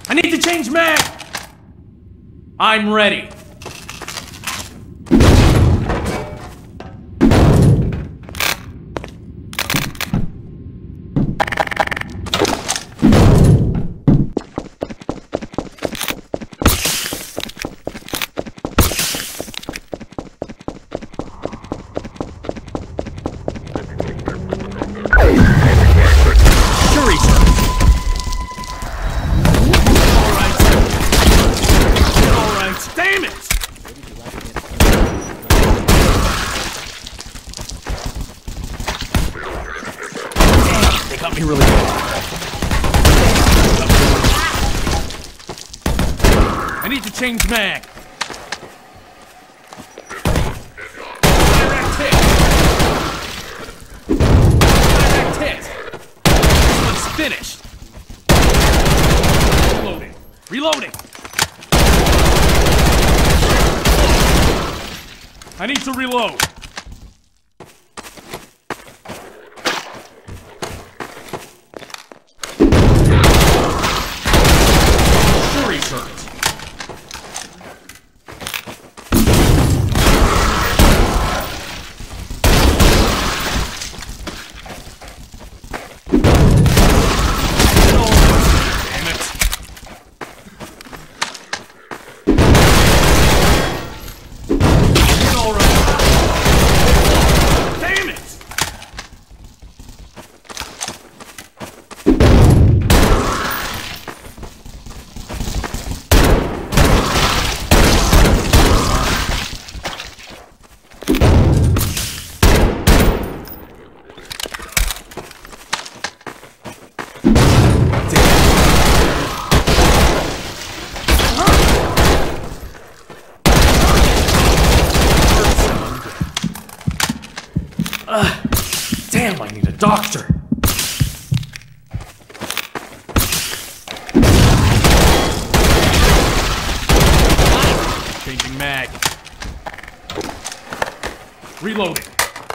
I need to change mag! I'm ready. Got me really good. I need to change mag. Direct hit. Direct hit. This one's finished. Reloading. Reloading. I need to reload. Damn, I need a doctor. Changing mag. Reloading.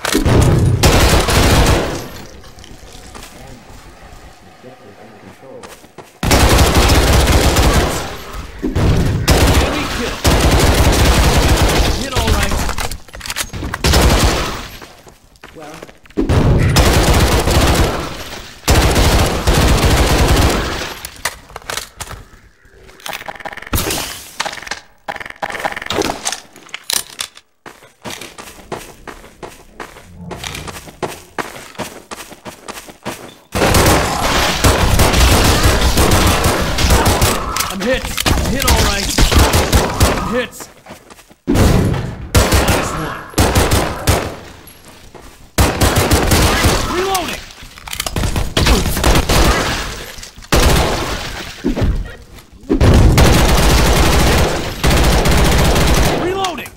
Enemy kill. Hit all right. Well. Hits! Hit all right! Hits! Minus one. Reloading! Reloading!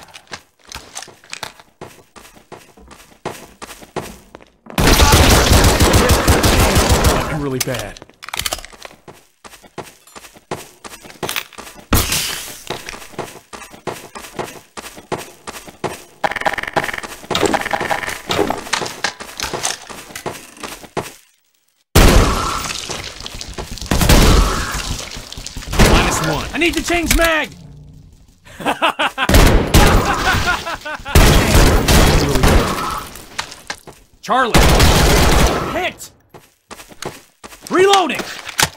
That really bad. I need to change mag! Charlie! Hit! Reloading!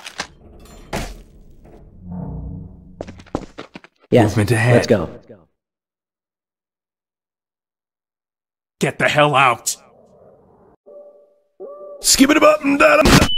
Yes, movement ahead. Let's go. Get the hell out! Skip it up and down.